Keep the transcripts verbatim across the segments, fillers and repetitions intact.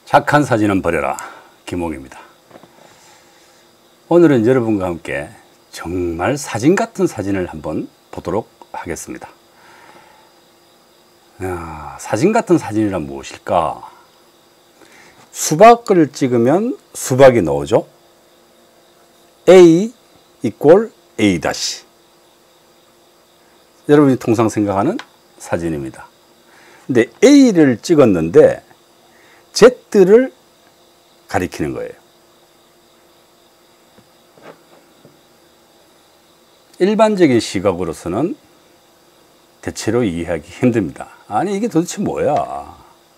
착한 사진은 버려라. 김홍입니다. 오늘은 여러분과 함께 정말 사진 같은 사진을 한번 보도록 하겠습니다. 야, 사진 같은 사진이란 무엇일까? 수박을 찍으면 수박이 나오죠. A 이꼴 A 다시. 여러분이 통상 생각하는 사진입니다. 근데 A를 찍었는데 Z를 가리키는 거예요. 일반적인 시각으로서는 대체로 이해하기 힘듭니다. 아니 이게 도대체 뭐야?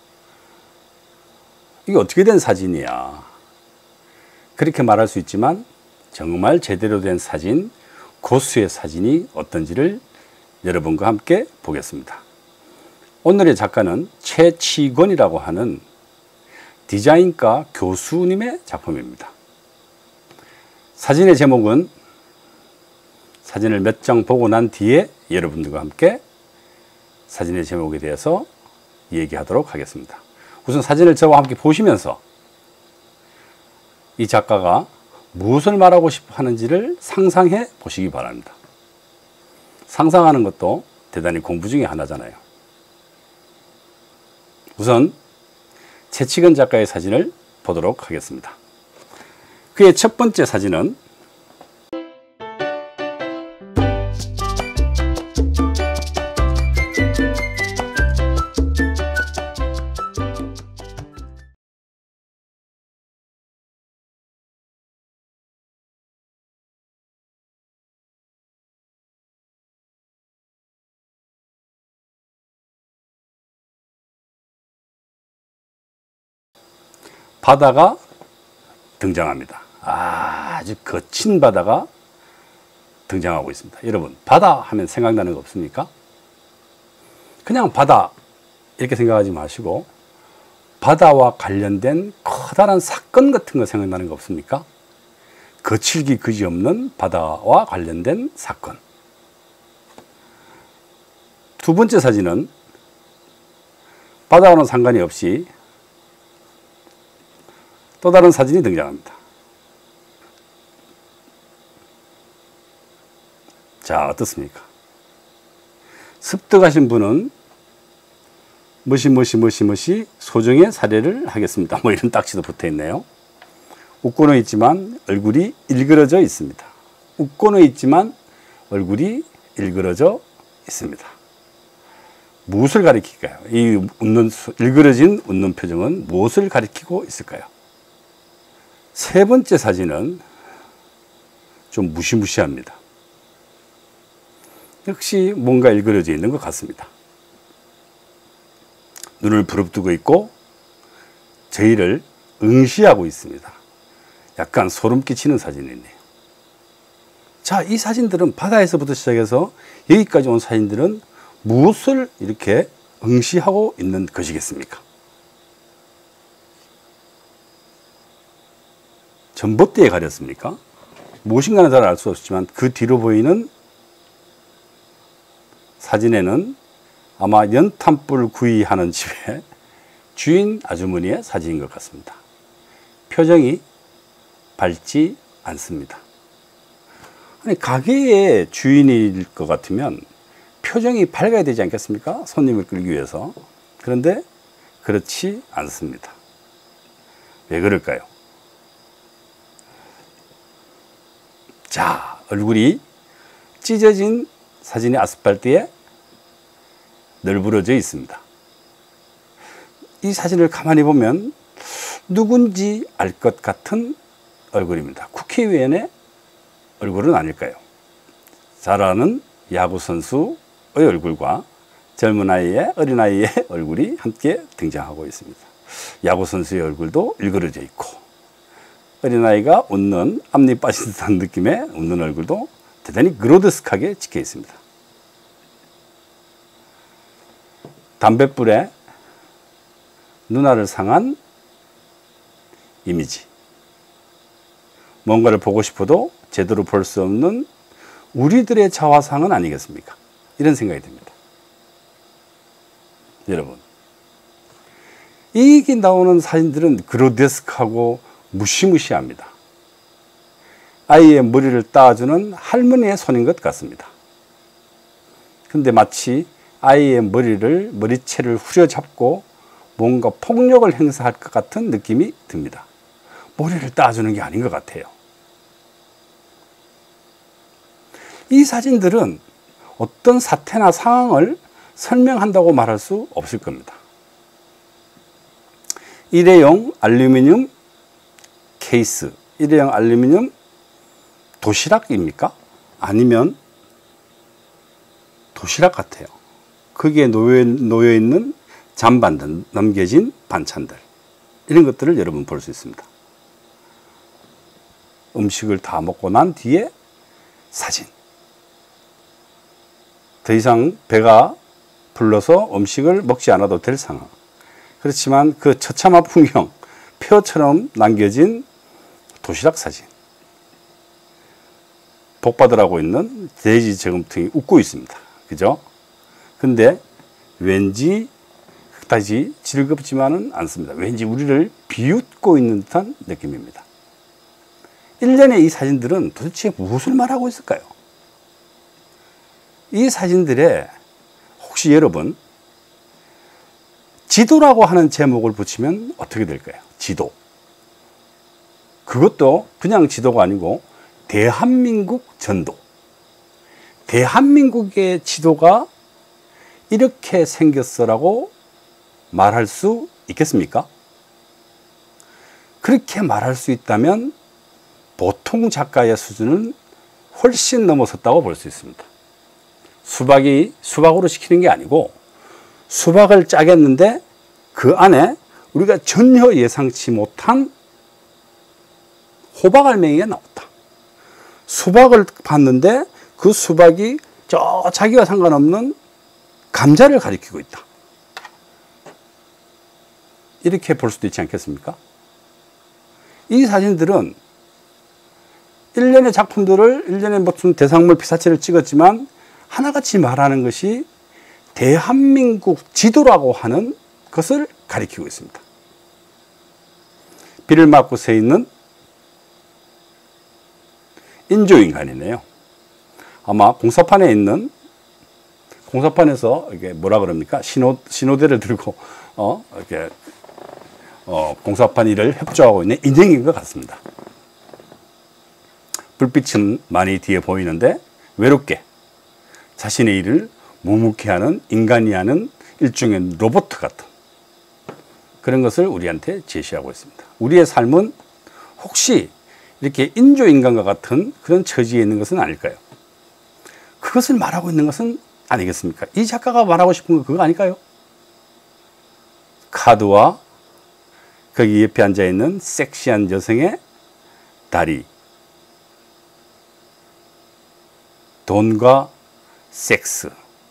이게 어떻게 된 사진이야? 그렇게 말할 수 있지만 정말 제대로 된 사진, 고수의 사진이 어떤지를 여러분과 함께 보겠습니다. 오늘의 작가는 최치권이라고 하는 디자인과 교수님의 작품입니다. 사진의 제목은 사진을 몇 장 보고 난 뒤에 여러분들과 함께 사진의 제목에 대해서 얘기하도록 하겠습니다. 우선 사진을 저와 함께 보시면서 이 작가가 무엇을 말하고 싶어 하는지를 상상해 보시기 바랍니다. 상상하는 것도 대단히 공부 중에 하나잖아요. 우선 최치권 작가의 사진을 보도록 하겠습니다. 그의 첫 번째 사진은 바다가 등장합니다. 아주 거친 바다가 등장하고 있습니다. 여러분, 바다 하면 생각나는 거 없습니까? 그냥 바다 이렇게 생각하지 마시고 바다와 관련된 커다란 사건 같은 거 생각나는 거 없습니까? 거칠기 그지없는 바다와 관련된 사건. 두 번째 사진은 바다와는 상관이 없이 또 다른 사진이 등장합니다. 자, 어떻습니까? 습득하신 분은 무시 무시 무시 무시 소정의 사례를 하겠습니다. 뭐 이런 딱지도 붙어 있네요. 웃고는 있지만 얼굴이 일그러져 있습니다. 웃고는 있지만 얼굴이 일그러져 있습니다. 무엇을 가리킬까요? 이 웃는, 일그러진 웃는 표정은 무엇을 가리키고 있을까요? 세 번째 사진은 좀 무시무시합니다. 역시 뭔가 일그러져 있는 것 같습니다. 눈을 부릅뜨고 있고 저희를 응시하고 있습니다. 약간 소름 끼치는 사진이네요. 자, 이 사진들은 바다에서부터 시작해서 여기까지 온 사진들은 무엇을 이렇게 응시하고 있는 것이겠습니까? 전봇대에 가렸습니까? 무엇인가는 잘 알 수 없지만 그 뒤로 보이는 사진에는 아마 연탄불 구이하는 집의 주인 아주머니의 사진인 것 같습니다. 표정이 밝지 않습니다. 아니, 가게의 주인일 것 같으면 표정이 밝아야 되지 않겠습니까? 손님을 끌기 위해서. 그런데 그렇지 않습니다. 왜 그럴까요? 자, 얼굴이 찢어진 사진이 아스팔트에 널브러져 있습니다. 이 사진을 가만히 보면 누군지 알 것 같은 얼굴입니다. 국회의원의 얼굴은 아닐까요? 잘 아는 야구선수의 얼굴과 젊은 아이의, 어린아이의 얼굴이 함께 등장하고 있습니다. 야구선수의 얼굴도 일그러져 있고 어린아이가 웃는, 앞니 빠진 듯한 느낌의 웃는 얼굴도 대단히 그로데스크하게 찍혀 있습니다. 담뱃불에 눈알을 상한 이미지. 뭔가를 보고 싶어도 제대로 볼 수 없는 우리들의 자화상은 아니겠습니까? 이런 생각이 듭니다. 여러분, 이게 나오는 사진들은 그로데스크하고 무시무시합니다. 아이의 머리를 따주는 할머니의 손인 것 같습니다. 근데 마치 아이의 머리를, 머리채를 후려잡고 뭔가 폭력을 행사할 것 같은 느낌이 듭니다. 머리를 따주는 게 아닌 것 같아요. 이 사진들은 어떤 사태나 상황을 설명한다고 말할 수 없을 겁니다. 일회용 알루미늄 케이스, 일회용 알루미늄 도시락입니까? 아니면 도시락 같아요. 거기에 놓여, 놓여 있는 잔반들, 넘겨진 반찬들, 이런 것들을 여러분 볼 수 있습니다. 음식을 다 먹고 난 뒤에 사진. 더 이상 배가 불러서 음식을 먹지 않아도 될 상황. 그렇지만 그 처참한 풍경, 폐허처럼 남겨진 도시락 사진. 복받으라고 있는 돼지 저금통이 웃고 있습니다. 그죠? 근데 왠지 다시 즐겁지만은 않습니다. 왠지 우리를 비웃고 있는 듯한 느낌입니다. 일련의 이 사진들은 도대체 무엇을 말하고 있을까요? 이 사진들에 혹시 여러분 지도라고 하는 제목을 붙이면 어떻게 될까요? 지도. 그것도 그냥 지도가 아니고 대한민국 전도. 대한민국의 지도가 이렇게 생겼어라고 말할 수 있겠습니까? 그렇게 말할 수 있다면 보통 작가의 수준은 훨씬 넘어섰다고 볼 수 있습니다. 수박이 수박으로 시키는 게 아니고 수박을 짜겠는데 그 안에 우리가 전혀 예상치 못한 호박알맹이가 나왔다. 수박을 봤는데 그 수박이 저 자기와 상관없는 감자를 가리키고 있다. 이렇게 볼 수도 있지 않겠습니까? 이 사진들은 일련의 작품들을 일련의 무슨 대상물 피사체를 찍었지만 하나같이 말하는 것이 대한민국 지도라고 하는 것을 가리키고 있습니다. 비를 맞고 서 있는 인조인간이네요. 아마 공사판에 있는, 공사판에서 이게 뭐라 그럽니까? 신호, 신호대를 들고, 어, 이렇게, 어, 공사판 일을 협조하고 있는 인형인 것 같습니다. 불빛은 많이 뒤에 보이는데 외롭게 자신의 일을 묵묵히 하는, 인간이 하는 일종의 로봇 같은 그런 것을 우리한테 제시하고 있습니다. 우리의 삶은 혹시 이렇게 인조인간과 같은 그런 처지에 있는 것은 아닐까요? 그것을 말하고 있는 것은 아니겠습니까? 이 작가가 말하고 싶은 건 그거 아닐까요? 카드와 거기 옆에 앉아있는 섹시한 여성의 다리, 돈과 섹스,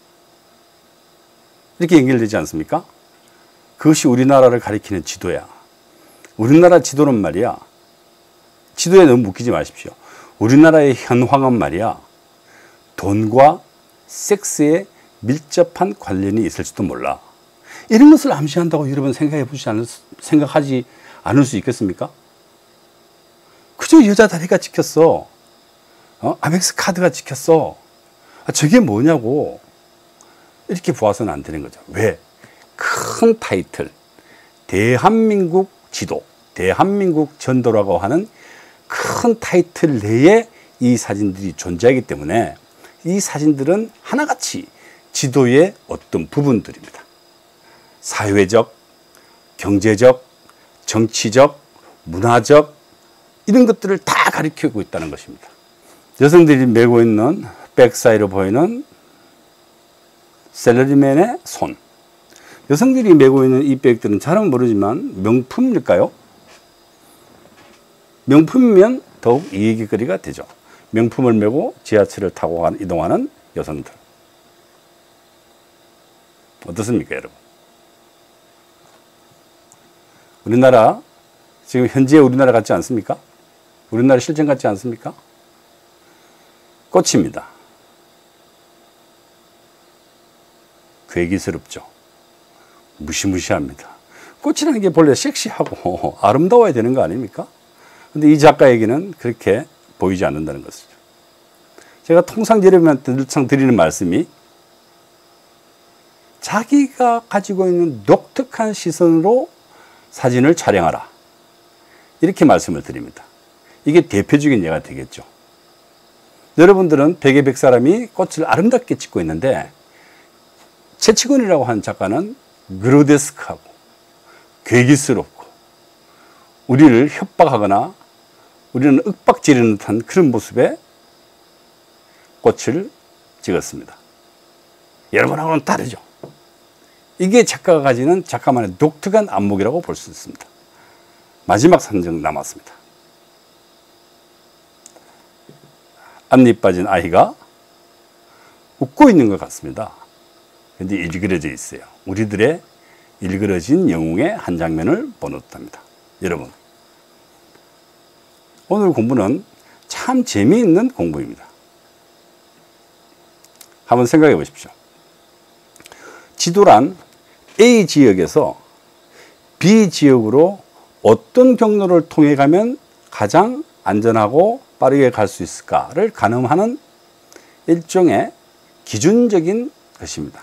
이렇게 연결되지 않습니까? 그것이 우리나라를 가리키는 지도야. 우리나라 지도는 말이야, 지도에 너무 묶이지 마십시오. 우리나라의 현황은 말이야, 돈과 섹스에 밀접한 관련이 있을지도 몰라. 이런 것을 암시한다고 여러분 생각해 보지 않을, 생각하지 않을 수 있겠습니까? 그저 여자 다리가 찍혔어. 어? 아멕스 카드가 찍혔어. 아, 저게 뭐냐고. 이렇게 보아서는 안 되는 거죠. 왜? 큰 타이틀, 대한민국 지도, 대한민국 전도라고 하는 큰 타이틀 내에 이 사진들이 존재하기 때문에 이 사진들은 하나같이 지도의 어떤 부분들입니다. 사회적, 경제적, 정치적, 문화적, 이런 것들을 다 가리키고 있다는 것입니다. 여성들이 메고 있는 백 사이로 보이는 셀러리맨의 손. 여성들이 메고 있는 이 백들은 잘은 모르지만 명품일까요? 명품이면 더욱 이야기거리가 되죠. 명품을 메고 지하철을 타고 이동하는 여성들. 어떻습니까, 여러분? 우리나라, 지금 현재 우리나라 같지 않습니까? 우리나라 실정 같지 않습니까? 꽃입니다. 괴기스럽죠. 무시무시합니다. 꽃이라는 게 본래 섹시하고 아름다워야 되는 거 아닙니까? 근데 이 작가에게는 그렇게 보이지 않는다는 것이죠. 제가 통상 여러분한테 늘상 드리는 말씀이 자기가 가지고 있는 독특한 시선으로 사진을 촬영하라. 이렇게 말씀을 드립니다. 이게 대표적인 예가 되겠죠. 여러분들은 백의 백 사람이 꽃을 아름답게 찍고 있는데 채치건이라고 하는 작가는 그로데스크하고 괴기스럽고 우리를 협박하거나 우리는 윽박지르는 듯한 그런 모습의 꽃을 찍었습니다. 여러분하고는 다르죠. 이게 작가가 가지는 작가만의 독특한 안목이라고 볼 수 있습니다. 마지막 산정 남았습니다. 앞니 빠진 아이가 웃고 있는 것 같습니다. 근데 일그러져 있어요. 우리들의 일그러진 영웅의 한 장면을 보는 듯합니다. 여러분, 오늘 공부는 참 재미있는 공부입니다. 한번 생각해 보십시오. 지도란 A 지역에서 B 지역으로 어떤 경로를 통해 가면 가장 안전하고 빠르게 갈 수 있을까를 가늠하는 일종의 기준적인 것입니다.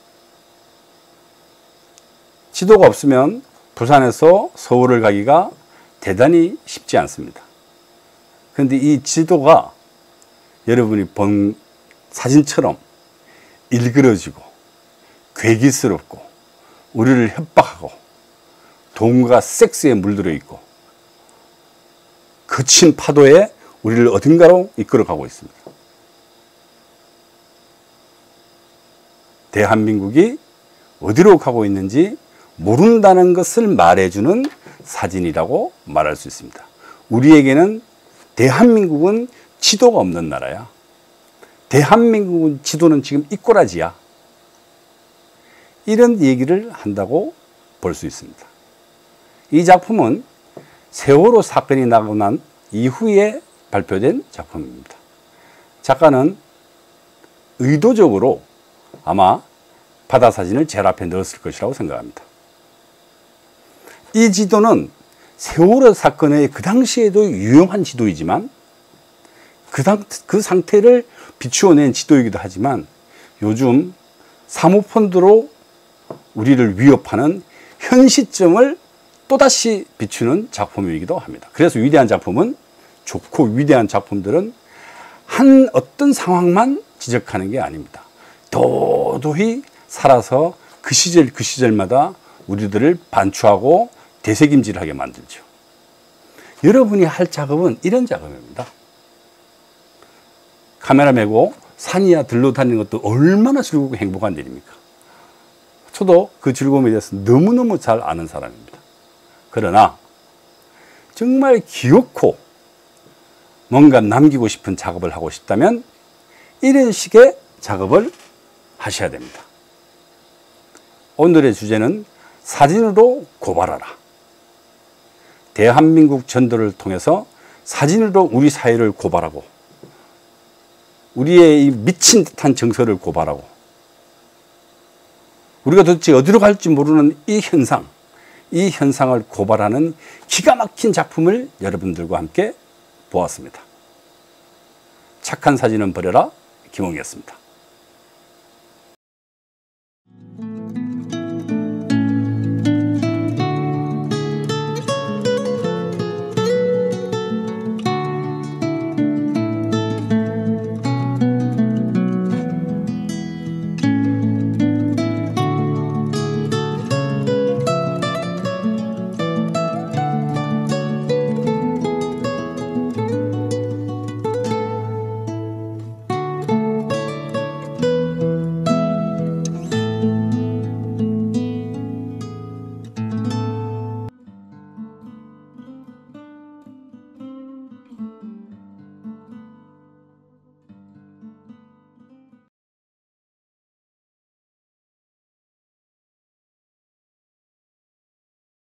지도가 없으면 부산에서 서울을 가기가 대단히 쉽지 않습니다. 그런데 이 지도가 여러분이 본 사진처럼 일그러지고 괴기스럽고 우리를 협박하고 돈과 섹스에 물들어 있고 거친 파도에 우리를 어딘가로 이끌어가고 있습니다. 대한민국이 어디로 가고 있는지 모른다는 것을 말해주는 사진이라고 말할 수 있습니다. 우리에게는 대한민국은 지도가 없는 나라야. 대한민국은 지도는 지금 이꼬라지야. 이런 얘기를 한다고 볼 수 있습니다. 이 작품은 세월호 사건이 나고 난 이후에 발표된 작품입니다. 작가는 의도적으로 아마 바다 사진을 제일 앞에 넣었을 것이라고 생각합니다. 이 지도는 세월호 사건의 그 당시에도 유용한 지도이지만 그, 당, 그 상태를 비추어낸 지도이기도 하지만 요즘 사모펀드로 우리를 위협하는 현 시점을 또다시 비추는 작품이기도 합니다. 그래서 위대한 작품은 좋고 위대한 작품들은 한 어떤 상황만 지적하는 게 아닙니다. 도도히 살아서 그 시절 그 시절마다 우리들을 반추하고 되새김질하게 만들죠. 여러분이 할 작업은 이런 작업입니다. 카메라 메고 산이야 들러 다니는 것도 얼마나 즐겁고 행복한 일입니까? 저도 그 즐거움에 대해서 너무너무 잘 아는 사람입니다. 그러나 정말 귀엽고 뭔가 남기고 싶은 작업을 하고 싶다면 이런 식의 작업을 하셔야 됩니다. 오늘의 주제는 사진으로 고발하라. 대한민국 전도를 통해서 사진으로 우리 사회를 고발하고 우리의 이 미친 듯한 정서를 고발하고 우리가 도대체 어디로 갈지 모르는 이 현상, 이 현상을 고발하는 기가 막힌 작품을 여러분들과 함께 보았습니다. 착한 사진은 버려라. 김홍이었습니다.